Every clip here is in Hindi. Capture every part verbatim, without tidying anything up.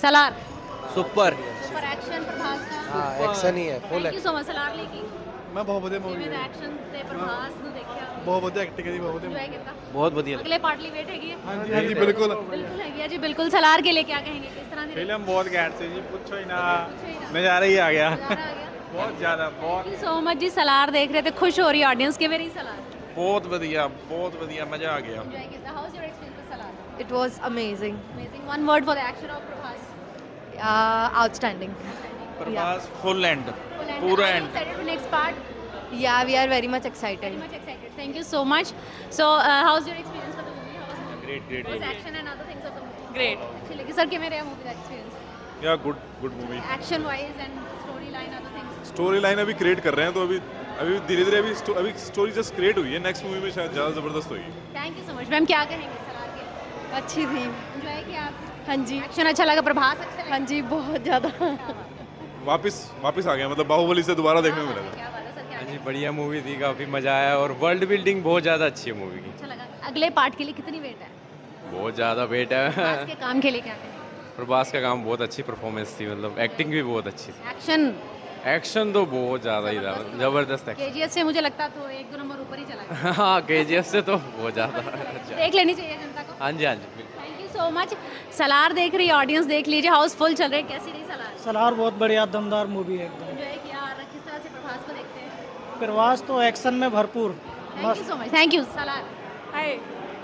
Salaar super super action Prabhas का हाँ एक्शन ही है full thank you so much Salaar लेके मैं बहुत ਵਧੀਆ ਜਿਵੇਂ ਮੂਵੀ ਦਾ ਹੈ ਐਕਸ਼ਨ ਤੇ ਪ੍ਰਭਾਸ ਨੂੰ ਦੇਖਿਆ ਬਹੁਤ ਵਧੀਆ ਐਕਟਿੰਗ ਹੈ ਜੀ ਬਹੁਤ ਵਧੀਆ ਇੰਜੋਏ ਕੀਤਾ बहुत बढ़िया अगले पार्ट ਲਈ ਵੇਟ ਹੈਗੀ ਹੈ ਹਾਂਜੀ ਹਾਂਜੀ ਬਿਲकुल बिल्कुल हैगी है जी बिल्कुल सलार के लिए क्या कहेंगे किस तरह की फिल्म बहुत घैंट सी जी पूछो ही ना पूछो ही ना। नज़ारा ही आ गया नज़ारा आ गया बहुत ज़्यादा बहुत थैंक यू सो मच जी सलार देख रहे थे खुश हो रही ऑडियंस किਵੇਂ ਰਹੀ सलार बहुत ਵਧੀਆ ਬਹੁਤ ਵਧੀਆ ਮਜ਼ਾ ਆ ਗਿਆ एंजॉय किया how is your experience with Salaar It was amazing. Amazing one word for the action of Prabhas Uh, outstanding. Prabhas full and पूरा पूरा and and excited for next part Yeah, we are very much very excited. Much excited thank you so much so how is your experience for the movie great great was action and other things of the movie Great. अच्छी लगी सर किਵੇਂ ਰਿਹਾ मूवी ਦਾ एक्सपीरियंस या good good movie action wise and story line other things story line अभी क्रिएट कर रहे हैं तो अभी अभी धीरे धीरे अभी स्टो- अभी स्टोरी जस्ट क्रिएट हुई है नेक्स्ट मूवी में शायद ज़्यादा ज़बरदस्त होगी thank you so much ma'am क्या कहेंगे सलार के अच्छी थी. एंजॉय किया आप हाँ जी. एक्शन अच्छा लगा प्रभास अच्छा लगा हाँ जी, बहुत ज़्यादा. वापस वापस आ गया मतलब बाहुबली से दोबारा देखने को मिलेगा क्या बात है सर क्या हाँ जी बढ़िया मूवी थी काफ़ी मज़ा आया और वर्ल्ड बिल्डिंग बहुत ज़्यादा अच्छी है मूवी की अच्छा लगा अगले पार्ट के लिए कितनी वेट है बहुत ज़्यादा वेट प्रभास है के काम के लिए क्या कहेंगे प्रभास का काम बहुत अच्छी परफॉर्मेंस थी मतलब एक्टिंग भी बहुत अच्छी थी एक्शन एक्शन तो बहुत ज़्यादा ही था ज़बरदस्त एक्शन केजीएफ से मुझे लगता तो एक दो नंबर ऊपर ही चला गया हाँ के जी एफ से तो बहुत ज़्यादा अच्छा देख लेनी चाहिए जनता को हाँ जी हाँ जी बिल्कुल thank you so much Salaar देख रही ऑडियंस देख लीजिए हाउस फुल चल रही है कैसी रही सलार सलार बहुत बढ़िया दमदार मूवी है एकदम. एंजॉय किया और किस तरह से प्रभास को देखते हैं प्रवास तो एक्शन में भरपूर. Thank you so much thank you Salaar hi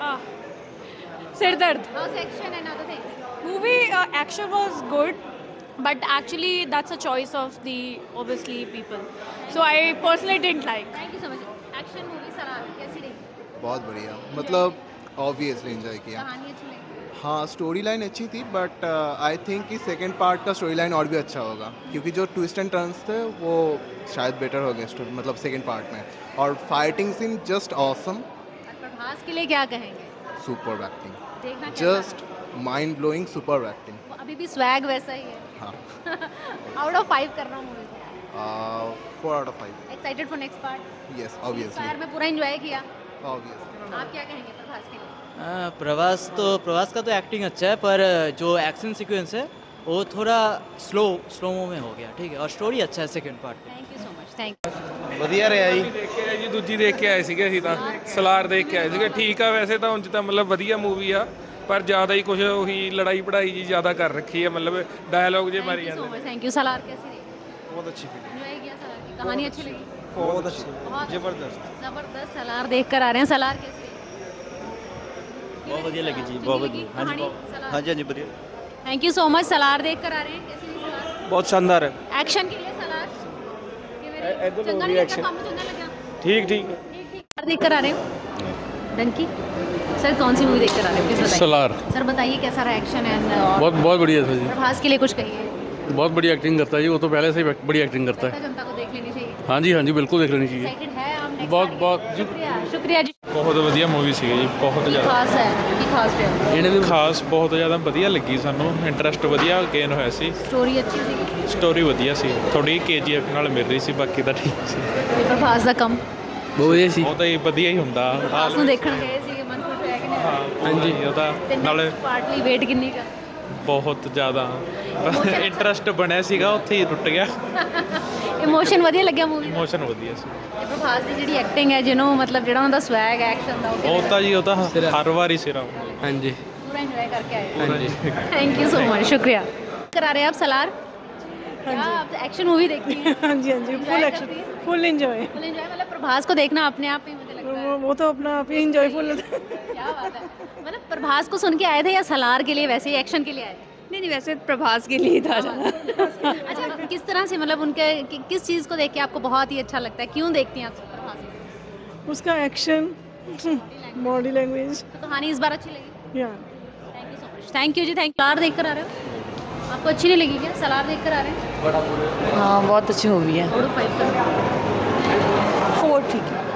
sir दर्द how's action and other things movie action was good but actually that's a choice of the obviously people so I personally didn't like thank you so much action movie Salaar कैसी रही बहुत बढ़िया मतलब ऑब्वियसली एंजॉय किया. कहानी अच्छी लगी हाँ स्टोरी लाइन अच्छी थी बट आई थिंक कि सेकंड पार्ट का स्टोरी लाइन और भी अच्छा होगा क्योंकि जो ट्विस्ट एंड टर्न्स थे वो शायद बेटर हो गए story- मतलब सेकंड पार्ट में. और फाइटिंग सीन जस्ट ऑसम. और प्रभास के लिए क्या कहेंगे सुपर एक्टिंग देखना कैसा just mind blowing super acting. वो अभी भी स्वैग वैसा ही है हाँ आउट ऑफ फाइव कर रहा हूँ मूवी को four out of five. Excited for next part yes obviously fire में पूरा एंजॉय किया ऑब्वियसली. आप क्या कहेंगे प्रभास के लिए हाँ, प्रभास तो प्रभास का तो एक्टिंग अच्छा है पर जो एक्शन सीक्वेंस है वो थोड़ा स्लो स्लो मो में हो गया ठीक है और स्टोरी अच्छा है second part. Thank you so much thank ਵਧੀਆ ਰਿਹਾ ਜੀ ਦੇਖ ਕੇ ਆਏ ਜੀ ਦੂਜੀ ਦੇਖ ਕੇ ਆਏ ਸੀਗੇ ਅਸੀਂ ਤਾਂ ਸਲਾਰ ਦੇਖ ਕੇ ਆਏ ਸੀਗੇ ਠੀਕ ਆ ਵੈਸੇ ਤਾਂ ਉਂਝ ਤਾਂ ਮਤਲਬ ਵਧੀਆ ਮੂਵੀ ਆ ਪਰ ਜ਼ਿਆਦਾ ਹੀ ਕੁਝ ਉਹੀ ਲੜਾਈ ਪੜਾਈ ਜੀ ਜ਼ਿਆਦਾ ਕਰ ਰੱਖੀ ਹੈ ਮਤਲਬ ਡਾਇਲੌਗ ਜੇ ਮਾਰੀ यू सो ਜਾਂਦੇ मच थैंक यू सलार कैसी रही बहुत अच्छी फिल्म एंजॉय किया सलार की कहानी अच्छी लगी बहुत अच्छी बहुत जबरदस्त. जबरदस्त सलार देख कर आ रहे हैं सलार कैसी रही बहुत बढ़िया लगी जी चंगी बहुत लगी बढ़िया. हाँ जी कहानी बहुत- सलार हाँ जी हाँ जी बढ़िया. Thank you so much Salaar देख कर आ रहे हैं कैसी रही सलार बहुत शानदार है. एक्शन के लिए सलार ए- इधर चंगा मूवी नहीं action. लगता काम चंगा लगा ठीक ठीक ठीक ठीक देख कर आ रहे हो डंकी सर कौन सी मूवी देख कर आ रहे हो प्लीज बताइए सलार सर बताइए कैसा रहा एक्शन एंड बहुत बहुत बढ़िया था जी प्रभास के लिए कुछ कहिए बहुत बढ़िया एक्टिंग करता है जी वो तो पहले से ही बड़ी एक्टिंग करता है. जनता को देख लेनी चाहिए हाँ जी हाँ जी बिल्कुल देख लेनी चाहिए. एक्साइटेड है आप next बहुत part बहुत के लिए? जी शुक्रिया शुक्रिया जी ਬਹੁਤ ਵਧੀਆ ਮੂਵੀ ਸੀਗੀ ਜੀ ਬਹੁਤ ਕੀ ਜ਼ਿਆਦਾ ਖਾਸ ਹੈ ਕੀ ਖਾਸ ਰਿਹਾ ਇਹਨੇ ਵੀ ਖਾਸ ਬਹੁਤ ਜ਼ਿਆਦਾ ਵਧੀਆ ਲੱਗੀ ਸਾਨੂੰ ਇੰਟਰਸਟ ਵਧੀਆ ਗੇਨ ਹੋਇਆ ਸੀ ਸਟੋਰੀ ਅੱਛੀ ਸੀ ਸਟੋਰੀ ਵਧੀਆ ਸੀ ਥੋੜੀ ਕੇਜੀਐਫ ਨਾਲ ਮਿਲ ਰਹੀ ਸੀ ਬਾਕੀ ਤਾਂ ਠੀਕ ਸੀ ਪ੍ਰਭਾਸ ਦਾ ਕੰਮ ਬਹੁਤ ਵਧੀਆ ਸੀ. ਉਹ ਤਾਂ ਹੀ ਵਧੀਆ ਹੀ ਹੁੰਦਾ ਪ੍ਰਭਾਸ ਨੂੰ ਦੇਖਣ ਗਏ ਸੀ ਮਨ ਖੁਸ਼ ਹੋਇਆ ਕਿ ਨਹੀਂ ਹਾਂਜੀ ਉਹਦਾ ਤੇ ਨਾਲੇ ਪਾਰਟ ਲਈ ਵੇਟ ਕਿੰਨੀ ਕਰ ਬਹੁਤ ਜ਼ਿਆਦਾ ਇੰਟਰਸਟ ਬਣਿਆ ਸੀਗਾ ਉੱਥੇ ਹੀ ਟੁੱਟ ਗਿਆ ਇਮੋਸ਼ਨ ਵਧੀਆ ਲੱਗਿਆ ਮੂਵੀ ਦਾ ਇਮੋਸ਼ਨ ਵਧੀਆ ਸੀ ਤੇ ਪ੍ਰਭਾਸ ਦੀ ਜਿਹੜੀ ਐਕਟਿੰਗ ਹੈ ਜਿਹਨੂੰ ਮਤਲਬ ਜਿਹੜਾ ਉਹਦਾ ਸਵੈਗ ਐਕਸ਼ਨ ਦਾ ਉਹ ਉਹ ਤਾਂ ਜੀ ਉਹ ਤਾਂ ਹਰ ਵਾਰੀ ਸਿਰਾ हाँ जी पूरा एंजॉय करके आए हाँ जी थैंक यू सो मच शुक्रिया करा रहे हैं आप सलार क्या आप एक्शन मूवी देखती हैं हाँ जी हाँ जी Enjoy फुल करती एक्शन हैं? Full enjoy. फुल एंजॉय मतलब प्रभास को देखना अपने आप में मुझे लगता है वो तो अपना आप ही एंजॉयफुल. क्या बात है मतलब प्रभास को सुन के आए थे या सलार के लिए वैसे ही एक्शन के लिए आए थे नहीं नहीं वैसे प्रभास के लिए था ज़्यादा. अच्छा किस तरह से मतलब उनके कि, किस चीज़ को देख के आपको बहुत ही अच्छा लगता है क्यों देखती हैं आप प्रभास को? उसका एक्शन बॉडी लैंग्वेज. तो कहानी इस बार अच्छी लगी या thank you so much thank you जी थैंक यू सलार देख कर आ रहे हो आपको अच्छी नहीं लगी क्या सलार देख कर आ रहे हैं हाँ बहुत अच्छी मूवी है. फोर फाइव कर फोर ठीक है.